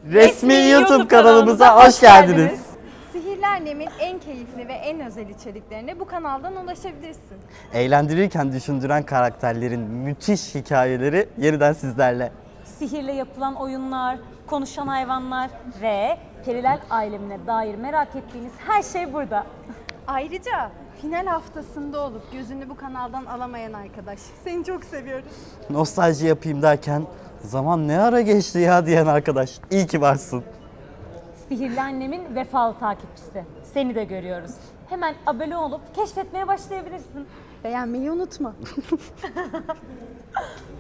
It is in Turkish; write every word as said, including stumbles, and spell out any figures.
Resmi YouTube kanalımıza hoş geldiniz. Sihirli Annem'in en keyifli ve en özel içeriklerine bu kanaldan ulaşabilirsin. Eğlendirirken düşündüren karakterlerin müthiş hikayeleri yeniden sizlerle. Sihirle yapılan oyunlar, konuşan hayvanlar ve Periler alemine dair merak ettiğiniz her şey burada. Ayrıca final haftasında olup gözünü bu kanaldan alamayan arkadaş, seni çok seviyoruz. Nostalji yapayım derken zaman ne ara geçti ya diyen arkadaş, iyi ki varsın. Sihirli Annem'in vefalı takipçisi. Seni de görüyoruz. Hemen abone olup keşfetmeye başlayabilirsin. Beğenmeyi unutma.